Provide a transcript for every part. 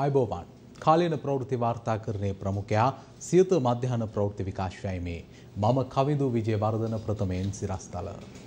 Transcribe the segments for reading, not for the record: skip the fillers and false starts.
आयबोवान කාලීන ප්‍රවෘත්ති වාර්තාකරණයේ ප්‍රමුඛයා සියත මධ්‍යහන ප්‍රවෘත්ති විකාශයයි මේ මම කවිදු විජේවර්ධන ප්‍රථමයෙන් සිරස්තල.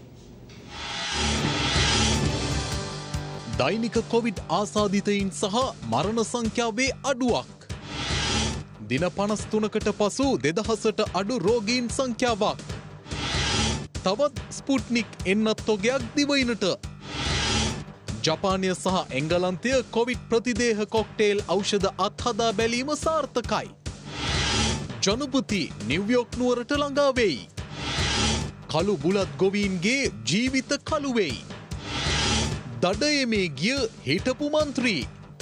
දෛනික කොවිඩ් ආසාදිතයින් සහ මරණ සංඛ්‍යාවේ අඩුවක්. දින 53කට පසු 2000ට අඩු රෝගීන් සංඛ්‍යාවක්. තවත් ස්පුට්නික් එන්නත් තොගයක් දිවයිනට. ජපානය සහ එංගලන්තය කොවිඩ් ප්‍රතිදේහ කොක්ටේල් ඖෂධ අත්හදා බැලීම සාර්ථකයි. ජනපති නිව්යෝක් නුවරට ළඟා වෙයි. කළු බුලත් ගොවීන්ගේ ජීවිත කළු වෙයි. දඩයමේ ගිය හිටපු මන්ත්‍රී.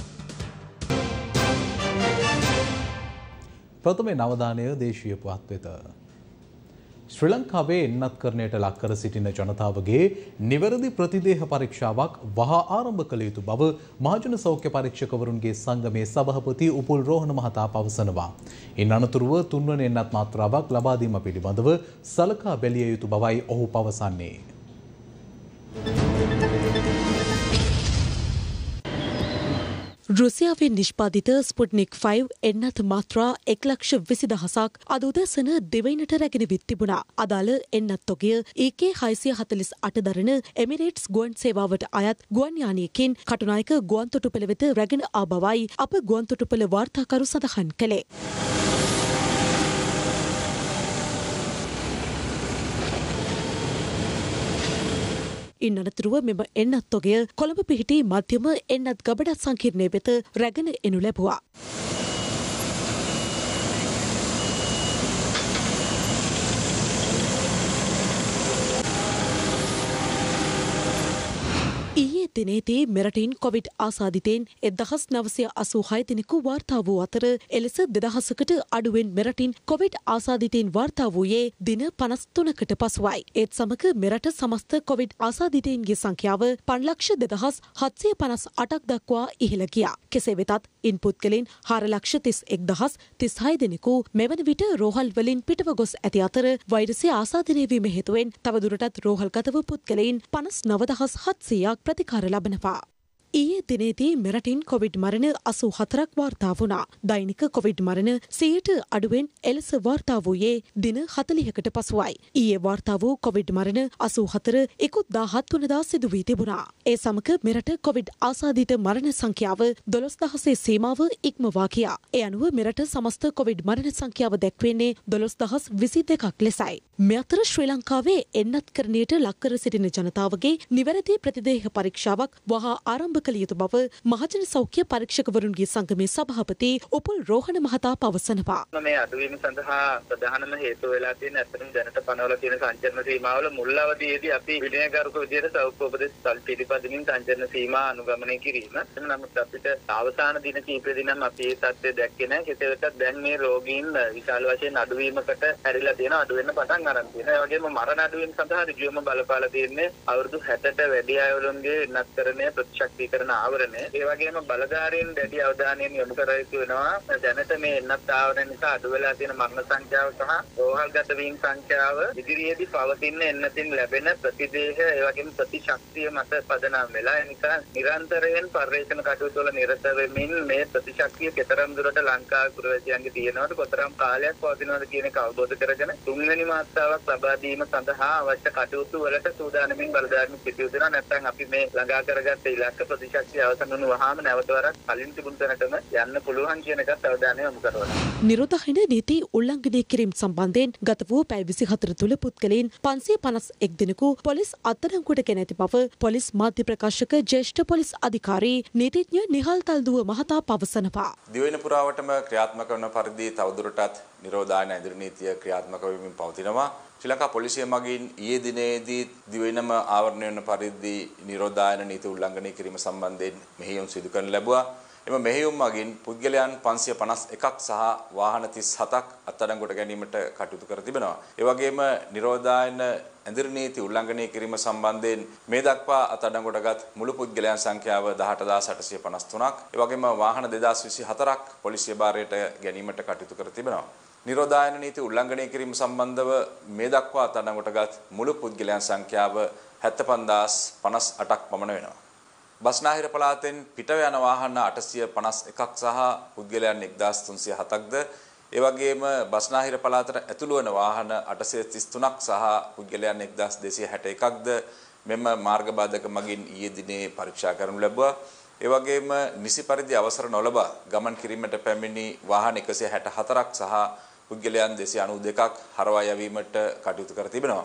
ප්‍රථම නවධානය දේශීය පුවත් වෙත. ශ්‍රී ලංකාවේ එන්නත්කරණයට ලක් කර සිටින ජනතාවගේ නිවැරදි ප්‍රතිදේහ පරීක්ෂාවක් වහා ආරම්භ කළ යුතු බව මහජන සෞඛ්‍ය පරීක්ෂකවරුන්ගේ සංගමේ සභාපති උපුල් රෝහණ මහතා පවසනවා. ඉන් අනතුරුව තුන්වන එන්නත් මාත්‍රාවක් ලබා දීම පිළිබඳව සලකා බැලිය යුතු බවයි ඔහු පවසන්නේ. රුසියාවෙන් නිෂ්පාදිත ස්පුට්නික් 5 එන්නත් මාත්‍රා 1,20,000ක් අද උදැසන දෙවයිනට රැගෙන විත් තිබුණා. අදාළ එන්නත් තොගය EK648 දරන එමිරේට්ස් ගුවන් සේවාවට අයත් ගුවන් යානයකින් කටුනායක ගුවන්තොටුපළ වෙත රැගෙන ආ බවයි අප ගුවන්තොටුපළ වාර්තාකරු සඳහන් කළේ. ඉන් අනතුරුව මෙම එන්නත් තොගය කොළඹ පිහිටි මධ්‍යම එන්නත් ගබඩත් සංකීර්ණය වෙත රැගෙන එනු ලැබුවා. ඊයේ දිනේදී මෙරටින් කොවිඩ් ආසාදිතයින් 1986 දෙනෙකු වාර්තා වූ අතර එලෙස 2000කට අඩුවෙන් මෙරටින් කොවිඩ් ආසාදිතයින් වාර්තා වූයේ දින 53කට පසුවයි. ඒත් සමග මෙරට සමස්ත කොවිඩ් ආසාදිතයින්ගේ සංඛ්‍යාව 5,27,758ක් දක්වා ඉහළ ගියා. කෙසේ වෙතත් ඉන් පුද්ගලයන් 4,31,036 දෙනෙකු මෙවන විට රෝහල් වලින් පිටව ගොස් ඇති අතර වෛරසය ආසාදනය වීම හේතුවෙන් තවදුරටත් රෝහල්ගතව පුද්ගලයන් 59,700ක් ප්‍රතිකාර ලබනවා. ඊයේ දිනේදී මෙරටින් කොවිඩ් මරණ 84ක් වාර්තා වුණා. දෛනික කොවිඩ් මරණ 100ට අඩුවෙන් එලෙස වාර්තා වූයේ දින 40කට පසුවයි. ඊයේ වාර්තා වූ කොවිඩ් මරණ 84 ඉකුත් 17 වනදා සිදු වී තිබුණා. ඒ සමග මෙරට කොවිඩ් ආසාදිත මරණ සංඛ්‍යාව 12000 සීමාව ඉක්මවා ගියා. ඒ අනුව මෙරට සමස්ත කොවිඩ් මරණ සංඛ්‍යාව දැක්වෙන්නේ 12022ක් ලෙසයි. මේ අතර ශ්‍රී ලංකාවේ එන්නත්කරණයට ලක් කර සිටින ජනතාවගේ නිවැරදි ප්‍රතිදේහ පරීක්ෂාවක් වහා ආරම්භ කළ යුතු බව මහජන සෞඛ්‍ය පරීක්ෂකවරුන්ගේ සංගමේ සභාපති උපුල් රෝහණ මහතා පවසනවා. මේ අඩුවීම සඳහා ප්‍රධානම හේතුව වෙලා තියෙන අතරින් දැනට පනවලා තියෙන සංචරණ සීමාවල මුල් අවධියේදී අපි විනයගරුක විදිහට සෞඛ්‍ය උපදෙස් පිළිපදමින් සංචරණ සීමා අනුගමනය කිරීම. නමුත් අපිට අවසාන දින කීප දිනම අපි මේ තත්ත්වය දැක්කේ නැහැ. කෙසේ වෙතත් දැන් මේ රෝගීන් විශාල වශයෙන් අඩුවීමකට හැරිලා තියෙනවා. අඩු වෙන්න පටන් ගන්න තියෙනවා. ඒ වගේම මරණ අඩුවීම සඳහා ඍජුවම බලපාලා තියෙන්නේ අවුරුදු 60ට වැඩි අයවලුන්ගේ නත්කරණය ප්‍රතිශක්ති ආවරණය. ඒ වගේම බලධාරීන් දැඩි අවධානයෙන් යොමු කර යුතු වෙනවා. දැනට මේ එන්නත් ආවරණ නිසා අඩු වෙලා තියෙන මරණ සංඛ්‍යාව සහ රෝහල්ගත වීම සංඛ්‍යාව ඉදිරියේදී පවතින එන්නතින් ලැබෙන ප්‍රතිදේහ ඒ වගේම ප්‍රතිශක්තිය මත පදනම් වෙලා ඒ නිසා නිරන්තරයෙන් පර්යේෂණ කටයුතු වල නිරත වෙමින් මේ ප්‍රතිශක්තිය කෙතරම් දුරට ලංකාවේ පුරවැසියන්ගේ තියෙනවද කොතරම් කාලයක් පවතිනවද කියන එක අවබෝධ කරගෙන තුන්වෙනි මාත්‍රාවක් ලබා දීම සඳහා අවශ්‍ය කටයුතු වලට සූදානමින් බලධාරීන් සිටියු දෙනවා. නැත්නම් අපි මේ ළඟා කරගත්ත ඉලක්ක ප්‍රතිශක්තිය අවසන් වුණු වහාම නැවත වරක් කලින් තිබුණු තැනටම යන්න පුළුවන් කියන එකත් අවධානය යොමු කරනවා. නිරෝධායන නීති උල්ලංඝනය කිරීම සම්බන්ධයෙන් ගත වූ පැය 24 තුළ පුද්ගලයන් 551 දෙනෙකු පොලිස් අත්අඩංගුවට ගෙන ඇති බව පොලිස් මාධ්‍ය ප්‍රකාශක ජ්‍යෙෂ්ඨ පොලිස් අධිකාරී නීතිඥ නිහල් තල්දුව මහතා පවසනවා. දිවයින පුරාවටම ක්‍රියාත්මක වන පරිදි තවදුරටත් නිරෝධායන ඉදිරි නීතිය ක්‍රියාත්මක වෙමින් පවතිනවා. ශ්‍රී ලංකා පොලිසිය මගින් ඊයේ දිනේදී දිවයිනම ආවරණය වන පරිදි නිරෝධායන නීති උල්ලංඝනය කිරීම සම්බන්ධයෙන් මෙහෙයුම් සිදු කරන ලැබුවා. එම මෙහෙයුම් මගින් පුද්ගලයන් 551ක් සහ වාහන 37ක් අත්අඩංගුවට ගැනීමට කටයුතු කර තිබෙනවා. ඒ වගේම නිරෝධායන ඇඳිරි නීති උල්ලංඝනය කිරීම සම්බන්ධයෙන් මේ දක්වා අත්අඩංගුවටගත් මුළු පුද්ගලයන් සංඛ්‍යාව 18853ක්. ඒ වගේම වාහන 2024ක් පොලිසිය භාරයට ගැනීමට කටයුතු කර තිබෙනවා. නිරෝධායන නීති උල්ලංඝනය කිරීම සම්බන්ධව මේ දක්වා අත්අඩංගුවටගත් මුළු පුද්ගලයන් සංඛ්‍යාව 75058ක් පමණ වෙනවා. බස්නාහිර පළාතෙන් පිටව යන වාහන 851ක් සහ පුද්ගලයන් 1307ක්ද ඒ වගේම බස්නාහිර පළාතට ඇතුළු වන වාහන 833ක් සහ පුද්ගලයන් 1261ක්ද මෙම මාර්ග බාධක මගින් ඊයේ දිනේ පරීක්ෂා කරනු ලැබුවා. ඒ වගේම නිසි පරිදි අවසර නොලබා ගමන් කිරීමට පැමිණි වාහන 164ක් සහ පුද්ගලයන් 292ක් හරවා යැවීමට කටයුතු කර තිබෙනවා.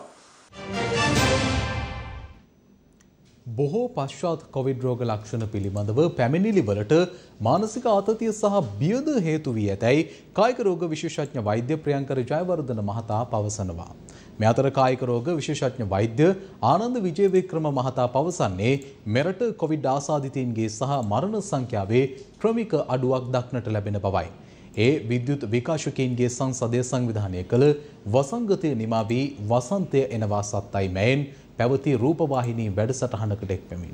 බොහෝ පශ්චාත් කොවිඩ් රෝග ලක්ෂණ පිළිබඳව පැමිණිලි වලට මානසික ආතතිය සහ බියද හේතු වී ඇතැයි කායික රෝග විශේෂඥ වෛද්‍ය ප්‍රියංකර ජයවර්ධන මහතා පවසනවා. මේ අතර කායික රෝග විශේෂඥ වෛද්‍ය ආනන්ද විජේවික්‍රම මහතා පවසන්නේ මෙරට කොවිඩ් ආසාදිතයින්ගේ සහ මරණ සංඛ්‍යාවේ ක්‍රමික අඩුවක් දක්නට ලැබෙන බවයි. ඒ විද්‍යුත් විකාශකයින්ගේ සංසදය සංවිධානය කළ වසංගතය නිමා වී වසන්තය එනවා සත්තයි මැයෙන් පැවති රූපවාහිනී වැඩසටහනකට එක්වෙමින්.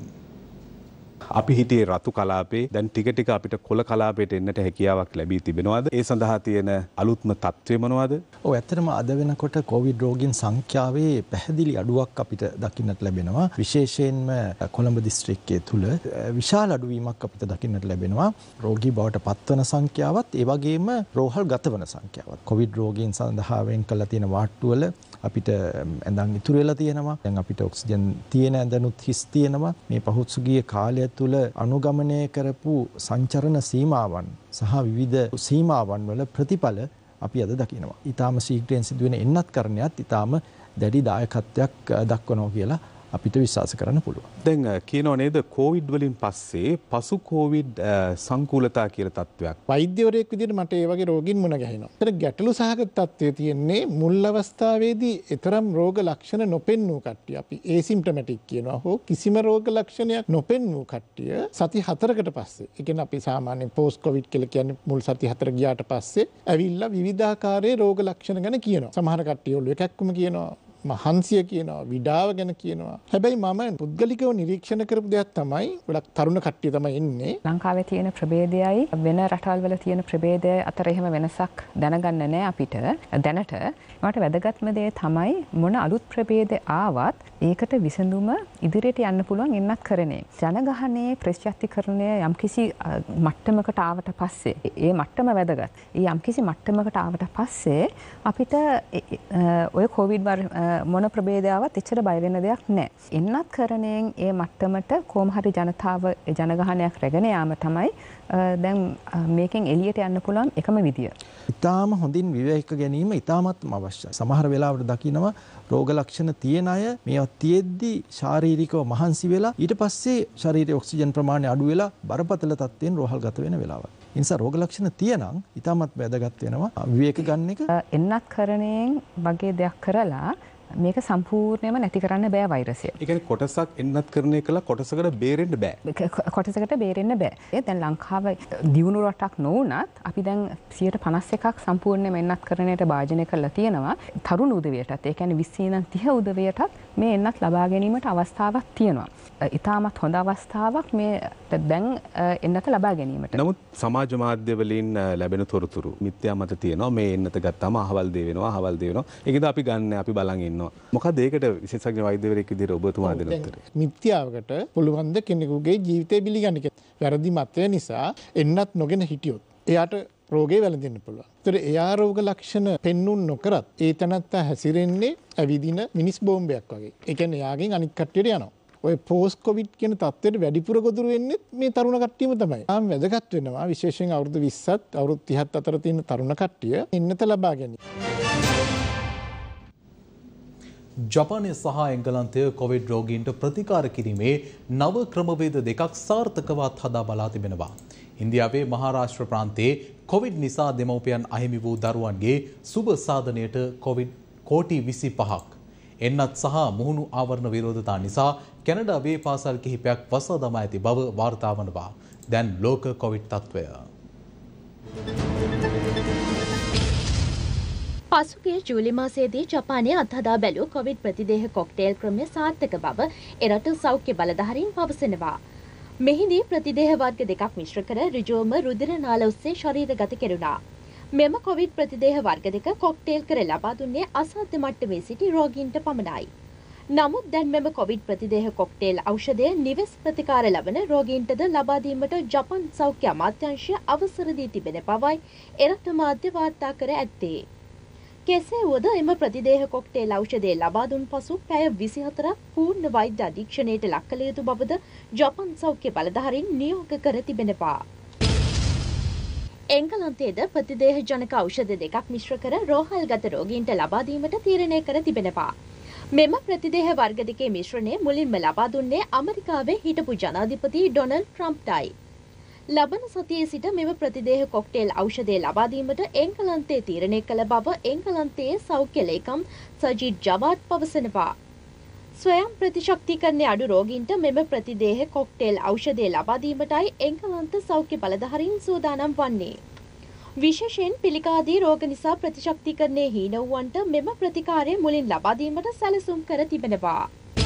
අපි හිටියේ රතු කලාපේ දැන් ටික ටික අපිට කොළ කලාපයට එන්නට හැකියාවක් ලැබී තිබෙනවාද? ඒ සඳහා තියෙන අලුත්ම තත්ත්වය මොනවාද? ඔව් ඇත්තටම අද වෙනකොට කොවිඩ් රෝගීන් සංඛ්‍යාවේ පැහැදිලි අඩුවක් අපිට දකින්නට ලැබෙනවා. විශේෂයෙන්ම කොළඹ දිස්ත්‍රික්කයේ තුල විශාල අඩුවීමක් අපිට දකින්නට ලැබෙනවා. රෝගී බවට පත්වන සංඛ්‍යාවත් ඒ වගේම රෝහල් ගතවන සංඛ්‍යාවත්. කොවිඩ් රෝගීන් සඳහා වෙන් කළා තියෙන වාට්ටුවල අපිට ඇඳන් ඉතුරු වෙලා තියෙනවා. දැන් අපිට ඔක්සිජන් තියෙන ඇඳනුත් හිස් තියෙනවා. මේ පහුසුගිය කාලය තුල අනුගමනය කරපු සංචරණ සීමාවන් සහ විවිධ සීමාවන් වල ප්‍රතිඵල අපි අද දකිනවා. ඊටාම ශීඝ්‍රයෙන් සිදුවෙන එන්නත් කරණයත් ඊටාම දැඩි දායකත්වයක් දක්වනවා කියලා අපිට විශ්වාස කරන්න පුළුවන්. දැන් කියනෝ නේද කොවිඩ් වලින් පස්සේ පසු කොවිඩ් සංකූලතා කියලා තත්වයක්. වෛද්‍යවරයෙක් විදිහට මට ඒ වගේ රෝගීන් මුණ ගැහෙනවා. ඒතර ගැටලු සහගත තත්ත්වයේ තියෙන්නේ මුල් අවස්ථාවේදී ඊතරම් රෝග ලක්ෂණ නොපෙන්නූ කට්ටිය අපි ඒසිම්ප්ටොමැටික් කියනවා. හෝ කිසිම රෝග ලක්ෂණයක් නොපෙන්නූ කට්ටිය සති 4කට පස්සේ. ඒ කියන්නේ අපි සාමාන්‍යයෙන් පෝස්ට් කොවිඩ් කියලා කියන්නේ මුල් සති 4 ගියාට පස්සේ ඇවිල්ලා විවිධාකාරයේ රෝග ලක්ෂණ ගැන කියනවා. සමහර කට්ටිය ඔළුව එකක්කම කියනවා. මහන්සිය කියනවා විඩාව ගැන කියනවා. හැබැයි මම පුද්ගලිකව නිරීක්ෂණ කරපු දෙයක් තමයි ගොඩක් තරුණ කට්ටිය තමයි එන්නේ. ලංකාවේ තියෙන ප්‍රභේදයයි වෙන රටවල් වල තියෙන ප්‍රභේදයයි අතර එහෙම වෙනසක් දැනගන්න නැහැ අපිට දැනට. ඒකට වැදගත්ම දේ තමයි මොන අලුත් ප්‍රභේද ආවත් ඒකට විසඳුම ඉදිරියට යන්න පුළුවන් එන්නත් කරන්නේ. ජනගහනයේ ප්‍රතිශක්තිකරණය යම්කිසි මට්ටමකට ආවට පස්සේ ඒ මට්ටම වැදගත්. ඒ යම්කිසි මට්ටමකට ආවට පස්සේ අපිට ඔය කොවිඩ් මොන ප්‍රභේදාවත් එච්චර බය වෙන්න දෙයක් නැහැ. එන්නත් කරණයෙන් ඒ මට්ටමට කොහොම හරි ජනතාව ජනගහනයක් රැගෙන යාම තමයි දැන් මේකෙන් එළියට යන්න පුළුවන් එකම විදිය. ඊටාම හොඳින් විවේක ගැනීම ඊටාමත්ම අවශ්‍යයි. සමහර වෙලාවට දකිනවා රෝග ලක්ෂණ තියෙන අය මේවා තියෙද්දි ශාරීරිකව මහන්සි වෙලා ඊට පස්සේ ශරීරයේ ඔක්සිජන් ප්‍රමාණය අඩු වෙලා බරපතල තත්ත්වයෙන් රෝහල් ගත වෙන වෙලාවක්. ඒ නිසා රෝග ලක්ෂණ තියෙනම් ඊටමත් වැදගත් වෙනවා විවේක ගන්න එක. එන්නත් කරණයෙන් වගේ දෙයක් කරලා මේක සම්පූර්ණයෙන්ම නැති කරන්න බෑ වෛරසය. ඒ කියන්නේ කොටසක් එන්නත් කරණය කළා කොටසකට බේරෙන්න බෑ. කොටසකට බේරෙන්න බෑ. දැන් ලංකාව දියුණු රටක් නොවුනත් අපි දැන් 51% සම්පූර්ණයෙන්ම එන්නත් කරණයට භාජනය කරලා තියෙනවා. තරුණ උදවියටත් ඒ කියන්නේ 20 ඉඳන් 30 උදවියටත් මේ එන්නත් ලබා ගැනීමට අවස්ථාවක් තියෙනවා. ඉතාමත් හොඳ අවස්ථාවක් මේ දැන් එන්නත ලබා ගැනීමට. නමුත් සමාජ මාධ්‍ය වලින් ලැබෙන තොරතුරු මිත්‍යා මත තියෙනවා මේ එන්නත ගත්තාම අහවල් දේ වෙනවා අහවල් දේ වෙනවා. ඒකද අපි ගන්න අපි බලන් ඉන්නවා. මොකද ඒකට විශේෂඥ වෛද්‍යවරයෙක් විදිහට ඔබතුමා දෙන උත්තරය. මිත්‍යාවකට පුළුවන් ද කෙනෙකුගේ ජීවිතය පිළිගන්න එක. වැරදි මතය නිසා එන්නත් නොගෙන හිටියොත් එයාට රෝගේ වැළඳෙන්න පුළුවන්. ඒතර එයා රෝග ලක්ෂණ පෙන්නුම් නොකරත් ඒ තනත්තා හැසිරෙන්නේ ඇවිදින මිනිස් බෝම්බයක් වගේ. ඒ කියන්නේ එයාගෙන් අනිත් කට්ටියට යනවා. ඔය පෝස්ට් කොවිඩ් කියන තත්ත්වයට වැඩිපුර ගොදුරු වෙන්නේ මේ තරුණ කට්ටියම තමයි. ආම් වැදගත් වෙනවා විශේෂයෙන් අවුරුදු 20ත් අවුරුදු 30ත් අතර තියෙන තරුණ කට්ටිය එන්නත ලබා ගැනීම. ජපානය සහ එංගලන්තය කොවිඩ් රෝගීන්ට ප්‍රතිකාර කිරීමේ නව ක්‍රමවේද දෙකක් සාර්ථකවත් හදා බලා තිබෙනවා. ඉන්දියාවේ මහාරාෂ්ට්‍ර ප්‍රාන්තයේ කොවිඩ් නිසා දෙමව්පියන් අහිමි වූ දරුවන්ගේ සුබ සාධනයට කොවිඩ් කෝටි 25ක් එන්නත් සහ මුහුණු ආවරණ විරෝධතා නිසා කැනඩාවේ පාසල් කිහිපයක් වසා දමා ඇති බව වාර්තා වනවා. දැන් ලෝක කොවිඩ් තත්ත්වය. පසුගිය ජූලි මාසයේදී ජපානයේ අත්හදා බැලූ කොවිඩ් ප්‍රතිදේහ කොක්ටේල් ක්‍රමය සාර්ථක බව එරට සෞඛ්‍ය බලධාරීන් පවසනවා. මෙහිදී ප්‍රතිදේහ වර්ග දෙකක් මිශ්‍ර කර ඍජුවම රුධිර නාල ඔස්සේ ශරීරගත කෙරුණා. මෙම කොවිඩ් ප්‍රතිදේහ වර්ග දෙක කොක්ටේල් කර ලබා දුන්නේ අසාධ්‍ය මට්ටමේ සිටි රෝගීන්ට පමණයි. නමුත් දැන් මෙම කොවිඩ් ප්‍රතිදේහ කොක්ටේල් ඖෂධය නිවෙස් ප්‍රතිකාර ලබන රෝගීන්ටද ලබා දීමට ජපන් සෞඛ්‍ය අමාත්‍යාංශය අවසර දී තිබෙන බවයි එරට මාධ්‍ය වාර්තා කර ඇත්තේ. කෙසේ වුවද එම ප්‍රතිදේහ කොක්ටේල් ඖෂධය ලබා දුන් පසු පැය 24ක් පූර්ණ වෛද්‍ය අධීක්ෂණයට ලක් කළ යුතු බවද ජපන් සෞඛ්‍ය බලධාරීන් නියෝග කර තිබෙනවා. එංගලන්තයේද ප්‍රතිදේහ ජනක ඖෂධ දෙකක් මිශ්‍ර කර රෝහල්ගත රෝගීන්ට ලබා දීමට තීරණය කර තිබෙනවා. මෙම ප්‍රතිදේහ වර්ග දෙකේ මිශ්‍රණය මුලින්ම ලබා දුන්නේ ඇමරිකාවේ හිටපු ජනාධිපති ඩොනල්ඩ් ට්‍රම්ප්ටයි. ලබන සතියේ සිට මෙම ප්‍රතිදේහ කොක්ටේල් ඖෂධය ලබා දීමට එංගලන්තයේ තීරණය කළ බව එංගලන්තයේ සෞඛ්‍ය ලේකම් සජිත් ජවාඩ් පවසනවා. ස්වයං ප්‍රතිශක්තිකරණයේ අඩු රෝගීන්ට මෙම ප්‍රතිදේහ කොක්ටේල් ඖෂධය ලබා දීමටයි එංගලන්ත සෞඛ්‍ය බලධාරීන් සූදානම් වන්නේ. විශේෂයෙන් පිළිකාදී රෝග නිසා ප්‍රතිශක්තිකරණයේ හීන වූවන්ට මෙම ප්‍රතිකාරය මුලින් ලබා දීමට සැලසුම් කර තිබෙනවා.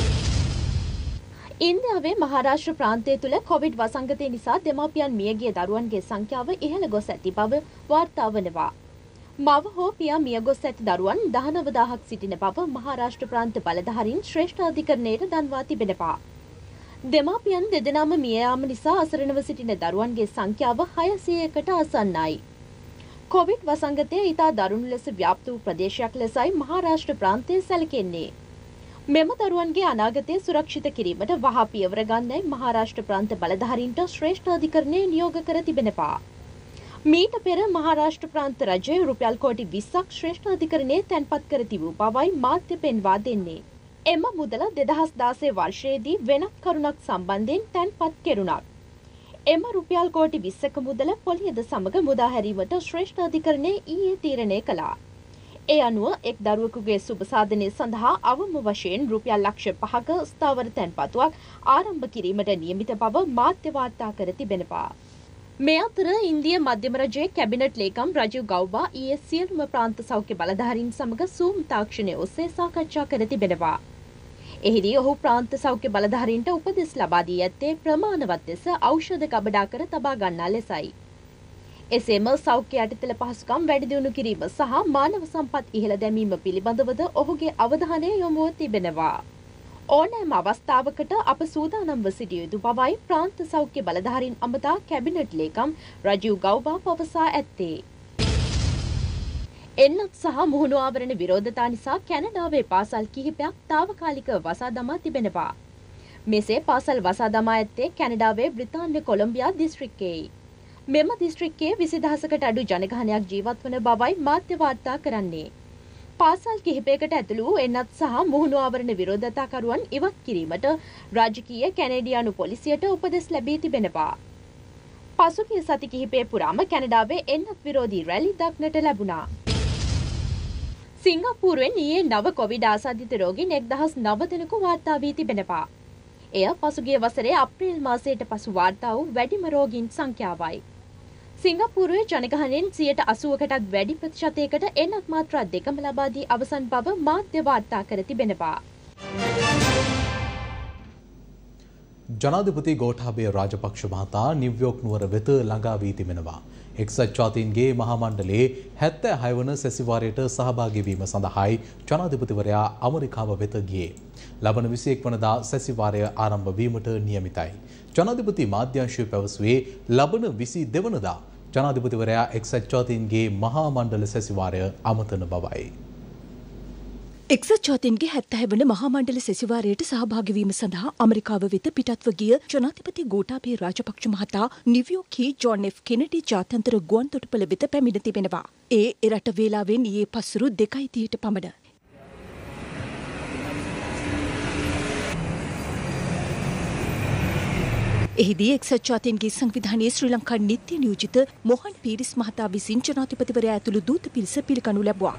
ඉන්දියාවේ මහාරාෂ්ට්‍ර ප්‍රාන්තය තුළ කොවිඩ් වසංගතය නිසා දෙමාපියන් මියගිය දරුවන්ගේ සංඛ්‍යාව ඉහළ ගොස් ඇති බව වාර්තා වනවා. මව හෝ පියා මියගොස් ඇති දරුවන් 19000ක් සිටින බව මහාරාෂ්ට්‍ර ප්‍රාන්ත බලධාරීන් ශ්‍රේෂ්ඨ අධිකරණයට දන්වා තිබෙනවා. දෙමාපියන් දෙදෙනාම මිය යාම නිසා අසරණව සිටින දරුවන්ගේ සංඛ්‍යාව 600කට ආසන්නයි. කොවිඩ් වසංගතය ඉතා දරුණු ලෙස ව්‍යාප්ත වූ ප්‍රදේශයක් ලෙසයි මහාරාෂ්ට්‍ර ප්‍රාන්තය සැලකෙන්නේ. මෙම දරුවන්ගේ අනාගතය සුරක්ෂිත කිරීමට වහා පියවර ගන්නයි මහාරාෂ්ට්‍ර ප්‍රාන්ත බලධාරීන්ට ශ්‍රේෂ්ඨ අධිකරණය නියෝග කර තිබෙනවා. මීට පෙර මහාරාෂ්ට්‍ර ප්‍රාන්ත රජය රුපියල් කෝටි 20ක් ශ්‍රේෂ්ඨ අධිකරණයේ තැන්පත් කර තිබූ බවයි මාධ්‍ය පෙන්වා දෙන්නේ. එම මුදල 2016 වර්ෂයේදී වෙනත් කරුණක් සම්බන්ධයෙන් තැන්පත් කෙරුණා. එම රුපියල් කෝටි 20ක මුදල පොලියද සමග මුදා හැරීමට ශ්‍රේෂ්ඨ අධිකරණය ඊයේ තීරණය කළා. ඒ අනුව එක් දරුවෙකුගේ සුබ සාධනය සඳහා අවම වශයෙන් රුපියල් ලක්ෂ 5ක ස්ථාවර තැන්පතුවක් ආරම්භ කිරීමට නියමිත බව මාධ්‍ය වාර්තා කර තිබෙනවා. මේ අතර ඉන්දිය මධ්‍යම රජයේ කැබිනට් ලේකම් රජීව් ගෞබා ඊයේ සියලුම ප්‍රාන්ත සෞඛ්‍ය බලධාරීන් සමග සූම් තාක්ෂණය ඔස්සේ සාකච්ඡා කර තිබෙනවා. එහිදී ඔහු ප්‍රාන්ත සෞඛ්‍ය බලධාරීන්ට උපදෙස් ලබා දී ඇත්තේ ප්‍රමාණවත් ලෙස ඖෂධ ගබඩා කර තබා ගන්නා ලෙසයි. එසේම සෞඛ්‍ය යටිතල පහසුකම් වැඩි දියුණු කිරීම සහ මානව සම්පත් ඉහළ දැමීම පිළිබඳවද ඔහුගේ අවධානය යොමුව තිබෙනවා. ඕනෑම අවස්ථාවකට අප සූදානම්ව සිටිය යුතු බවයි ප්‍රාන්ත සෞඛ්‍ය බලධාරීන් අමතා කැබිනට් ලේකම් රජීව් ගෞබා පවසා ඇත්තේ. එන්නත් සහ මුහුණු ආවරණ විරෝධතා නිසා කැනඩාවේ පාසල් කිහිපයක් తాවකාලිකව වසා දමා තිබෙනවා. මෙසේ පාසල් වසා දමා ඇත්තේ කැනඩාවේ බ්‍රිතාන්‍ය කොලොම්බියා දිස්ත්‍රික්කයේයි. මෙම දිස්ත්‍රික්කයේ 20000කට අඩු ජනගහනයක් ජීවත් වන බවයි මාධ්‍ය වාර්තා කරන්නේ. පාසල් කිහිපයකට ඇතුළු වූ එන්නත් සහ මුහුණු ආවරණ විරෝධතාකරුවන් ඉවත් කිරීමට රාජකීය කැනේඩියානු පොලිසියට උපදෙස් ලැබී තිබෙනවා. පසුගිය සති කිහිපය පුරාම කැනඩාවේ එන්නත් විරෝධී රැලි දක්නට ලැබුණා. සිංගප්පූරුවෙන් ඊයේ නව කොවිඩ් ආසාදිත රෝගීන් 1009 දෙනෙකු වාර්තා වී තිබෙනවා. එය පසුගිය වසරේ අප්‍රේල් මාසයට පසු වාර්තා වූ වැඩිම රෝගීන් සංඛ්‍යාවයි. සිංගප්පූරුවේ ජනගහනයෙන් 80%කටත් වැඩි ප්‍රතිශතයකට එන්නත් මාත්‍රා දෙකම ලබා දී අවසන් බව මාධ්‍ය වාර්තා කර තිබෙනවා. ජනාධිපති ගෝඨාභය රාජපක්ෂ මහතා නිව්යෝක් නුවර වෙත ළඟා වී තිබෙනවා. එක්සත් ජාතීන්ගේ මහා මණ්ඩලයේ 76 වන සැසිවාරයට සහභාගී වීම සඳහායි ජනාධිපතිවරයා ඇමරිකාව වෙත ගියේ. ලබන 21 වනදා සැසිවාරය ආරම්භ වීමට නියමිතයි. ජනාධිපති මාධ්‍යංශය පැවසුවේ ලබන 22 වනදා ජනාධිපතිවරයා එක්සත් ජාතීන්ගේ මහා මණ්ඩල සැසිවාරය අමතන බවයි. එක්සත් ජාතීන්ගේ 76 වන මහා මණ්ඩල සැසිවාරයට සහභාගී වීම සඳහා ඇමරිකාව වෙත පිටත්ව ගිය ජනාධිපති ගෝඨාභය රාජපක්ෂ මහතා නිව්යෝර්ක්හි ජොන් එෆ් කෙනෙඩි ජාත්‍යන්තර ගුවන් තොටුපළ වෙත පැමිණ තිබෙනවා. ඒ එරට වේලාවෙන් ඊයේ පස්වරු 2:30ට පමණ. එහිදී එක්සත් ජාතීන්ගේ සංවිධානයේ ශ්‍රී ලංකා නිත්‍ය නියෝජිත මොහන් පීරිස් මහතා විසින් ජනාධිපතිවරයා ඇතුළු දූත පිරිස පිළිගනු ලැබුවා.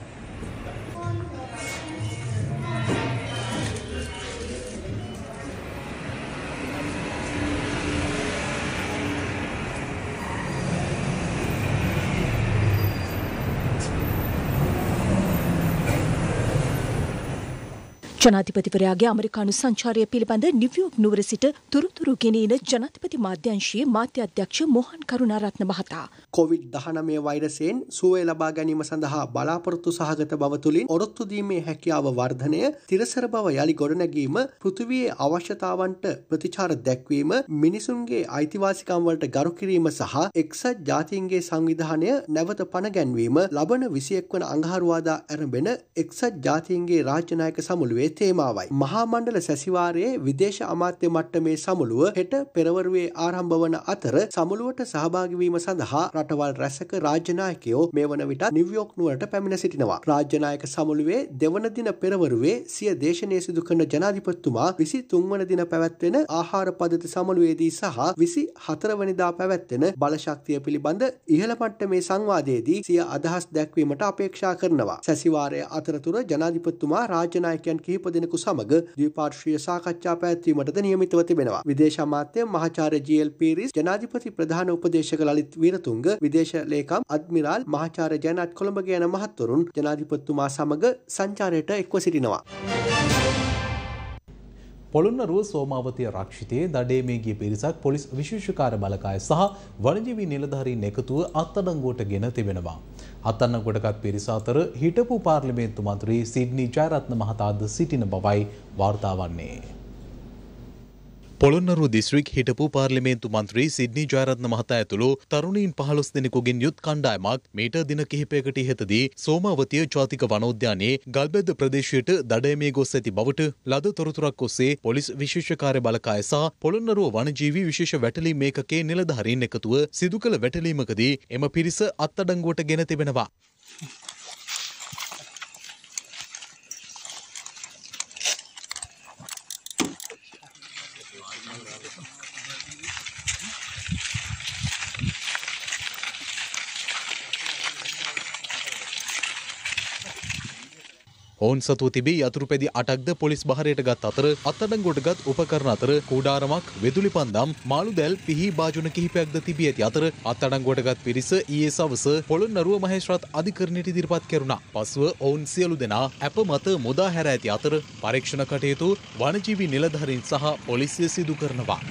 ජනාධිපතිවරයාගේ ඇමරිකානු සංචාරය පිළිබඳ නිව්යෝක් නුවර සිට තුරුතුරු ගෙනෙන ජනාධිපති මාධ්‍යංශයේ මාධ්‍ය අධ්‍යක්ෂ මොහන් කරුණාරත්න මහතා COVID-19 වෛරසයෙන් සුවය ලබා ගැනීම සඳහා බලාපොරොත්තු සහගත බව තුළින් ඔරොත්තු දීමේ හැකියාව වර්ධනය, තිරසර බව යලි ගොඩනැගීම, පෘථිවියේ අවශ්‍යතාවන්ට ප්‍රතිචාර දැක්වීම, මිනිසුන්ගේ අයිතිවාසිකම් වලට ගරු කිරීම සහ එක්සත් ජාතීන්ගේ සංවිධානය නැවත පණ ගැන්වීම ලබන 21 වන අඟහරුවාදා ආරම්භන එක්සත් ජාතීන්ගේ රාජ්‍ය නායක සමුළුවේ තේමාවයි. මහා මණ්ඩල සැසිවාරයේ විදේශ අමාත්‍ය මට්ටමේ සමුළුව හෙට පෙරවරුවේ ආරම්භ වන අතර සමුළුවට සහභාගී වීම සඳහා රටවල් රැසක රාජ්‍ය නායකයෝ මේ වන විට නිව්යෝක් නුවරට පැමිණ සිටිනවා. රාජ්‍ය නායක සමුළුවේ දෙවන දින පෙරවරුවේ සිය දේශනය සිදු කරන ජනාධිපතිතුමා 23 වන දින පැවැත්වෙන ආහාර පද්ධති සමුළුවේදී සහ 24 වෙනිදා පැවැත්වෙන බලශක්තිය පිළිබඳ ඉහළ මට්ටමේ සංවාදයේදී සිය අදහස් දැක්වීමට අපේක්ෂා කරනවා. සැසිවාරය අතරතුර ජනාධිපතිතුමා රාජ්‍ය නායකයන් කිහිප දෙනෙකු සමග ද්විපාර්ශ්වීය සාකච්ඡා පැවැත්වීමටද නියමිතව තිබෙනවා. විදේශ අමාත්‍ය මහාචාර්ය ජී.එල්. පීරිස්, ජනාධිපති ප්‍රධාන උපදේශක ලලිත් වීරතුංග, විදේශ ලේකම් අද්මිරාල් මහාචාර්ය ජයනාත් කොළඹගේ යන මහත්වරුන් ජනාධිපතිතුමා සමග සංචාරයට එක්ව සිටිනවා. පොළොන්නරුව සෝමාවතිය රක්ෂිතයේ දඩයමේ ගිය පිරිසක් පොලිස් විශේෂකාර බලකාය සහ වනජීවී නිලධාරීන් එකතුව අත්අඩංගුවට ගෙන තිබෙනවා. අත්අඩංගුවටගත් පිරිස අතර හිටපු පාර්ලිමේන්තු මන්ත්‍රී සිඩ්නි ජයරත්න මහතාද සිටින බවයි වාර්තා වන්නේ. පොළොන්නරුව දිස්ත්‍රික් හිටපු පාර්ලිමේන්තු මන්ත්‍රී සිඩ්නි ජයරත්න මහතා ඇතුළු තරුණීන් 15 දෙනෙකුගෙන් යුත් කණ්ඩායමක් මීට දින කිහිපයකට ඉහතදී සෝමාවතිය ජාතික වනෝද්‍යානයේ ගල්බැද්ද ප්‍රදේශයට දඩයමේ ගොස් ඇති බවට ලද තොරතුරක් ඔස්සේ පොලිස් විශේෂකාර්ය බලකාය සහ පොළොන්නරුව වනජීවී විශේෂ වැටලීම් ඒකකයේ නිලධාරීන් එකතුව සිදු කළ වැටලීමකදී එම පිරිස අත්අඩංගුවට ගෙන තිබෙනවා. ඔවුන් සතුව තිබී යතුරුපැදි 8ක්ද පොලිස් බහරයට ගත් අතර අත්අඩංගුවට ගත් උපකරණ අතර කුඩාරමක්, වෙදුලි පන්දම්, මාළු දැල්, පිහි භාජන කිහිපයක්ද තිබී ඇති අතර අත්අඩංගුවට ගත් පිරිස ඊයේ සවස පොළොන්නරුව මහේස්ත්‍රාත් අධිකරණයට ඉදිරිපත් කෙරුණා. පසුව ඔවුන් සියලු දෙනා අප මත මුදා හැර ඇති අතර පරීක්ෂණ කටයුතු වනජීවී නිලධාරීන් සහ පොලිසිය සිදු කරනවා.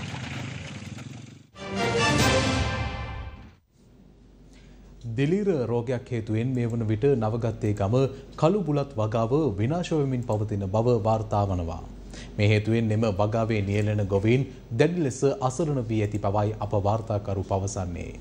දිලීර රෝගයක් හේතුවෙන් මේ වන විට නවගත්තේ ගම කළු බුලත් වගාව විනාශ වෙමින් පවතින බව වාර්තා වනවා. මේ හේතුවෙන් එම වගාවේ නියැලෙන ගොවීන් දැඩි ලෙස අසරණ වී ඇති බවයි අප වාර්තාකරු පවසන්නේ.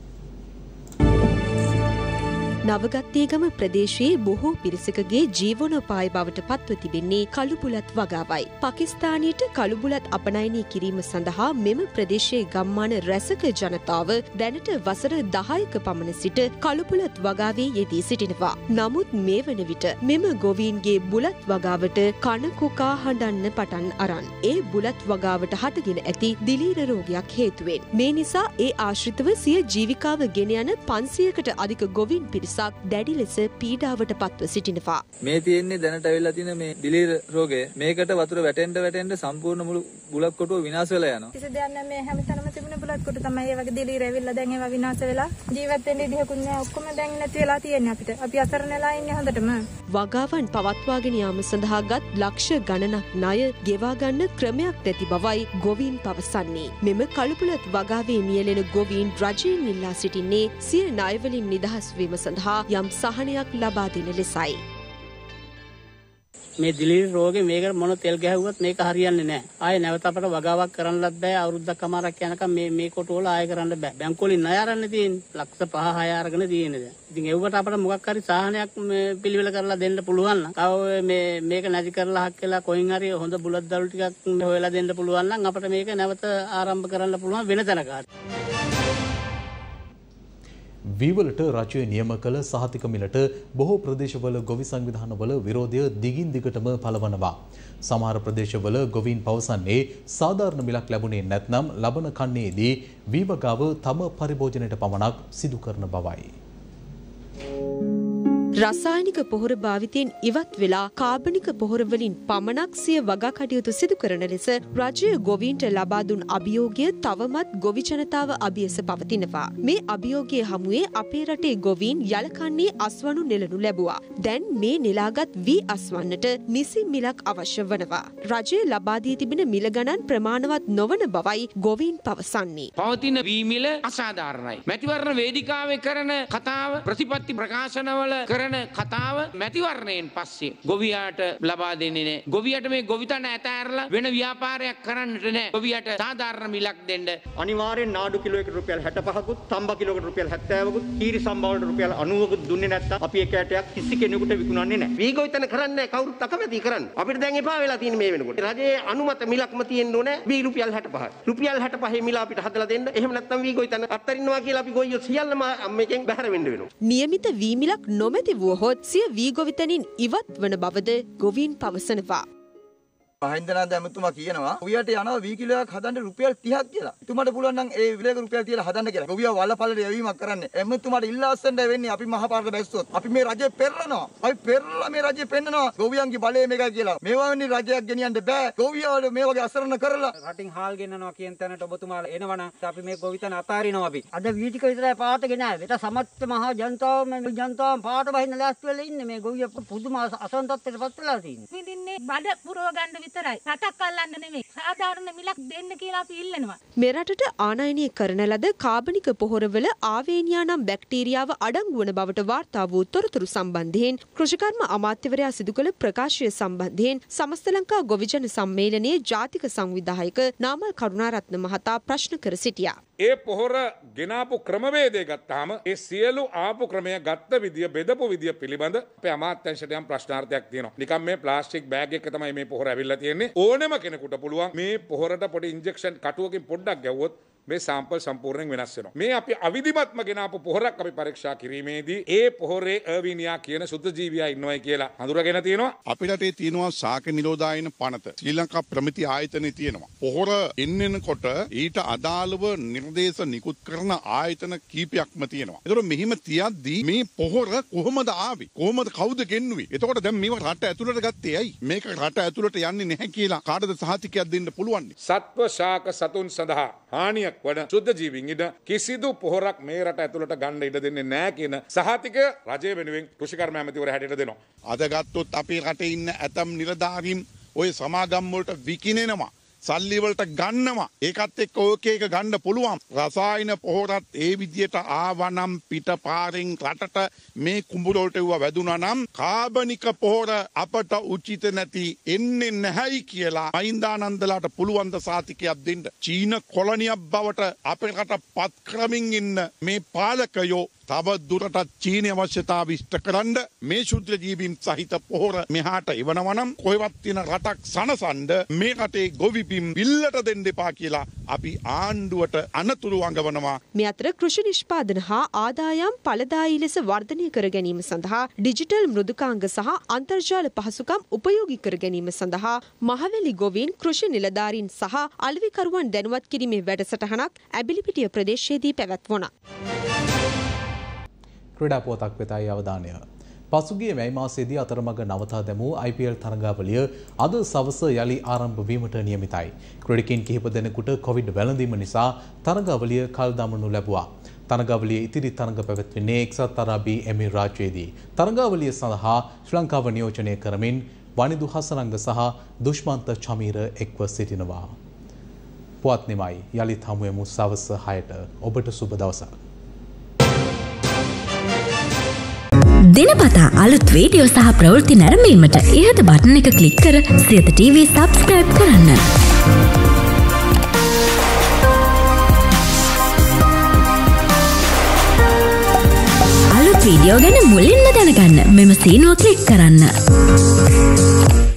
නවගත්තේගම ප්‍රදේශයේ බොහෝ පිරිසකගේ ජීවනෝපාය බවට පත්ව තිබෙන්නේ කළුබුලත් වගාවයි. පාකිස්තානයට කළුබුලත් අපනයනය කිරීම සඳහා මෙම ප්‍රදේශයේ ගම්මාන රැසක ජනතාව දැනට වසර 10ක පමණ සිට කළුබුලත් වගාවේ යෙදී සිටිනවා. නමුත් මේ වන විට මෙම ගොවීන්ගේ බුලත් වගාවට කන කොකා හඬන්න පටන් අරන්. ඒ බුලත් වගාවට හටගෙන ඇති දිලීර රෝගයක් හේතුවෙන්. මේ නිසා ඒ ආශ්‍රිතව සිය ජීවිකාව ගෙන යන 500කට අධික ගොවීන් පිරිස දැඩි ලෙස පීඩාවට පත්ව සිටිනවා. මේ තියෙන්නේ දැනට ඇවිල්ලා තියෙන මේ දිලීර රෝගය. මේකට වතුර වැටෙන්න සම්පූර්ණ මුළු බුලත් කොටුව විනාශ වෙලා යනවා. කිසි දෙයක් නැහැ, මේ හැමතැනම තිබුණ බුලත් කොටු තමයි ඒ වගේ දිලීර ඇවිල්ලා දැන් ඒවා විනාශ වෙලා ජීවත් වෙන්න ඉඩකුත් නැහැ. ඔක්කොම දැන් නැති වෙලා තියෙන්නේ අපිට. අපි අසරණ වෙලා ඉන්නේ හොඳටම. වගාවන් පවත්වාගෙන යාම සඳහා ගත් ලක්ෂ ගණනක් ණය ගෙවා ගන්න ක්‍රමයක් නැති බවයි ගොවීන් පවසන්නේ. මෙම කළුබුලත් වගාවේ නියැලෙන ගොවීන් රජයෙන් ඉල්ලා සිටින්නේ සිය ණය වලින් නිදහස් වීම සඳහා යම් සහනයක් ලබා දෙන ලෙසයි. මේ දිලීර රෝගේ මේකට මොන තෙල් ගැහුවත් මේක හරියන්නේ නැහැ. ආයේ නැවත අපට වගාවක් කරන්නවත් බෑ. අවුරුද්දක් කමාරක් යනකම් මේ කොටුවල ආයෙ කරන්න බෑ. බැංකුව වලින් ණය අරන්න තියෙන්නේ. ලක්ෂ 5-6 අරගෙන තියෙන්නේ දැන්. ඉතින් ඒවට අපට මොකක් හරි සාහනයක් පිළිවෙල කරලා දෙන්න පුළුවන් නම් තව මේක නැති කරලා හක් වෙලා කොයින් හරි හොඳ බුලත් දළු ටිකක් හොයලා දෙන්න පුළුවන් නම් අපට මේක නැවත ආරම්භ කරන්න පුළුවන් වෙන තැනක. වීවලට රජය නියම කළ සහතික මිලට බොහෝ ප්‍රදේශවල ගොවි සංවිධානවල විරෝධය දිගින් දිගටම පළවනවා. සමහර ප්‍රදේශවල ගොවීන් පවසන්නේ සාධාරණ මිලක් ලැබුණේ නැත්නම් ලබන කන්නේදී වී වගාව තම පරිභෝජනයට පමණක් සිදු කරන බවයි. රසායනික පොහොර භාවිතයෙන් ඉවත් වෙලා කාබනික පොහොර වලින් පමණක් සිය වගා කටයුතු සිදු කරන ලෙස රජය ගොවීන්ට ලබා දුන් අභියෝගය තවමත් ගොවි ජනතාව අභියස පවතිනවා. මේ අභියෝගයේ හමුවේ අපේ රටේ ගොවීන් යලකන්නේ අස්වනු නෙළනු ලැබුවා. දැන් මේ නෙලාගත් වී අස්වන්නට නිසි මිලක් අවශ්‍ය වනවා. රජය ලබා දී තිබෙන මිල ගණන් ප්‍රමාණවත් නොවන බවයි ගොවීන් පවසන්නේ. පවතින වී මිල අසාධාරණයි. මැතිවරණ වේදිකාවේ කරන කතාව ප්‍රතිපත්ති ප්‍රකාශනවල කරන කතාව මැතිවරණයෙන් පස්සේ ගොවියාට ලබා දෙන්නේ නැහැ. ගොවියට මේ ගොවිතැන ඇතෑරලා වෙන ව්‍යාපාරයක් කරන්නට නැහැ. ගොවියට සාධාරණ මිලක් දෙන්න. අනිවාර්යෙන් නාඩු කිලෝයකට රුපියල් 65කුත්, තම්බ කිලෝයකට රුපියල් 70කුත්, කීරි සම්බවලට රුපියල් 90කුත් දුන්නේ නැත්තම් අපි එක ඇටයක් කිසි කෙනෙකුට විකුණන්නේ නැහැ. වී ගොවිතැන කරන්නේ කවුරුත් අකමැති කරන්න. අපිට දැන් එපා වෙලා තියෙන මේ වෙනකොට. රජයේ අනුමත මිලක්ම තියෙන්න ඕනේ වී රුපියල් 65. රුපියල් 65 මිල අපිට හදලා දෙන්න. එහෙම නැත්නම් වී ගොවිතැන අත්තරින්නවා කියලා අපි ගොයියෝ සියල්ලම මේකෙන් බැහැර වෙන්න වෙනවා. නියමිත වී මිලක් නොමැති වුවහොත් සිය වී ගොවිතැනින් ඉවත් වන බවද ගොවීන් පවසනවා. මහින්දනාන්ද ඇමතුමා කියනවා ගොවියට යනවා වී කිලෝයක් හදන්න රුපියල් 30ක් කියලා. එතුමාට පුළුවන් නම් ඒ විලේක රුපියල් 30 හදන්න කියලා. ගොවියා වලපල්ලට යවීමක් කරන්නේ. ඇමතුමාට ඉල්ලාස්සෙන්ද වෙන්නේ අපි මහපාරට බැස්සොත්. අපි මේ රජය පෙරලනවා. අපි පෙරලා මේ රජය පෙන්නනවා. ගොවියන්ගේ බලය මේකයි කියලා. මේවා වෙන්නේ රජයක් ගෙනියන්න බෑ. ගොවියාට මේ වගේ අසරණ කරලා රටින් හාල් ගෙන්නනවා කියන තැනට ඔබතුමාලා එනවනම් අපි මේ ගොවිතැන අතාරිනවා අපි. අද වී ටික විතරයි පාටගෙන ආවේ. ඒක සමස්ත මහා ජනතාව පාට වහින්න ලෑස්ති වෙලා ඉන්නේ. මේ ගොවිය පුදුම අසන්තත්වයට පත් වෙලා තියෙන්නේ. විඳින්නේ බඩ පුරව ගන්න විතරයි. රටක් අල්ලන්න නෙමෙයි. සාධාරණ මිලක් දෙන්න කියලා අපි ඉල්ලනවා. මෙරටට ආනයනය කරන ලද කාබනික පොහොරවල ආවේනියා නම් බැක්ටීරියාව අඩංගු වන බවට වාර්තා වූ තොරතුරු සම්බන්ධයෙන් කෘෂිකර්ම අමාත්‍යවරයා සිදු කළ ප්‍රකාශය සම්බන්ධයෙන් සමස්ත ලංකා ගොවිජන සම්මේලනයේ ජාතික සංවිධායක නාමල් කරුණාරත්න මහතා ප්‍රශ්න කර සිටියා. ඒ පොහොර ගෙනාපු ක්‍රමවේදය ගත්තාම ඒ සියලු ආපු ක්‍රමය ගත්ත විදිය බෙදපු විදිය පිළිබඳ අපේ අමාත්‍යාංශයට යම් ප්‍රශ්නාර්ථයක් තියෙනවා. නිකම් මේ ප්ලාස්ටික් බෑග් එක තමයි මේ පොහොර ඇවිල්ලා තියෙන්නේ. ඕනෙම කෙනෙකුට පුළුවන් මේ පොහොරට පොඩි ඉන්ජෙක්ෂන් කටුවකින් පොඩ්ඩක් ගැව්වොත් මේ සාම්පල් සම්පූර්ණයෙන් වෙනස් වෙනවා. මේ අපි අවිධිමත්ම ගෙනාපු පොහොරක් අපි පරීක්ෂා කිරීමේදී ඒ පොහොරේ අර්විනියා කියන සුද්ධ ජීවියා ඉන්නවයි කියලා හඳුරගෙන තියෙනවා. අපේ රටේ තියෙනවා ශාක නිරෝධායන පනත. ශ්‍රී ලංකා ප්‍රමිති ආයතනයේ තියෙනවා. පොහොර එන්නකොට ඊට අදාළව නිර්දේශ නිකුත් කරන ආයතන කීපයක්ම තියෙනවා. ඒතකොට මෙහිම තියද්දී මේ පොහොර කොහොමද ආවේ? කොහොමද කවුද ගෙන්නුවේ? එතකොට දැන් මේව රට ඇතුළට ගත්තේ ඇයි? මේක රට ඇතුළට යන්නේ නැහැ කියලා කාටද සහතිකයක් දෙන්න පුළුවන්? සත්ව ශාක සතුන් සඳහා හානියක් වන සුද්ධ ජීවීන් ඉද කිසිදු පොහොරක් මේ රට ඇතුළට ගන්න ඉඩ දෙන්නේ නැහැ කියන සහතික රජය වෙනුවෙන් කෘෂිකර්ම ඇමතිවරයා හැටියට දෙනවා. අද ගත්තොත් අපේ රටේ ඉන්න ඇතම් නිලධාරීන් ওই සමාගම් වලට විකිනෙනවා. සල්ලි වලට ගන්නවා. ඒකත් එක්ක ඕක එක ගන්න පුළුවන්. රසායන පොහොරත් ඒ විදියට ආවනම් පිටපාරෙන් රටට මේ කුඹුර වලට වැදුනා නම් කාබනික පොහොර අපට උචිත නැති එන්නේ නැහැයි කියලා මහින්දානන්දලාට පුළුවන් ද සාතිකයක් දෙන්න. චීන කොලොනියක් බවට අපේ රට පත් කරමින් ඉන්න මේ පාලකයෝ තව දුරටත් චීන අවශ්‍යතාව ඉෂ්ට කරන්න මේ ශුද්ධ ජීවීන් සහිත පොහොර මෙහාට එවනවා නම් කොහෙවත් තියෙන රටක් සනසන්න මේ රටේ ගොවිපින් බිල්ලට දෙන්න එපා කියලා අපි ආණ්ඩුවට අනතුරු අඟවනවා. මේ අතර කෘෂි නිෂ්පාදන හා ආදායම් ඵලදායී ලෙස වර්ධනය කර ගැනීම සඳහා ඩිජිටල් මෘදුකාංග සහ අන්තර්ජාල පහසුකම් උපයෝගී කර ගැනීම සඳහා මහවැලි ගොවීන් කෘෂි නිලධාරීන් සහ අලෙවිකරුවන් දැනුවත් කිරීමේ වැඩසටහනක් ඇබිලිපිටිය ප්‍රදේශයේදී පැවැත්වුණා. ක්‍රීඩා පුවතක් වෙතයි අවධානය. පසුගිය මැයි මාසයේදී අතරමඟ නවතා දැමූ IPL තරඟාවලිය අද සවස යලි ආරම්භ වීමට නියමිතයි. ක්‍රීඩකින් කිහිප දෙනෙකුට කොවිඩ් වැළඳීම නිසා තරඟාවලිය කල් දමනු ලැබුවා. තරඟාවලිය ඉතිරි තරඟ පැවැත්වෙන්නේ එක්සත් අරාබි එමිරාජ්‍යයේදී. තරඟාවලිය සඳහා ශ්‍රී ලංකාව නියෝජනය කරමින් වනිදු හසරංග සහ දුෂ්මන්ත චමීර එක්ව සිටිනවා. පුවත් නිමයි යලිත් හමුවෙමු සවස් 6ට. ඔබට සුබ දවසක්. දිනපතා අලුත් වීඩියෝ සහ ප්‍රවෘත්ති නැරඹීමට ඉහත බටන් එක ක්ලික් කර සියත TV සබ්ස්ක්‍රයිබ් කරන්න. අලුත් වීඩියෝ ගැන මුලින්ම දැනගන්න මෙම සීනුව ක්ලික් කරන්න.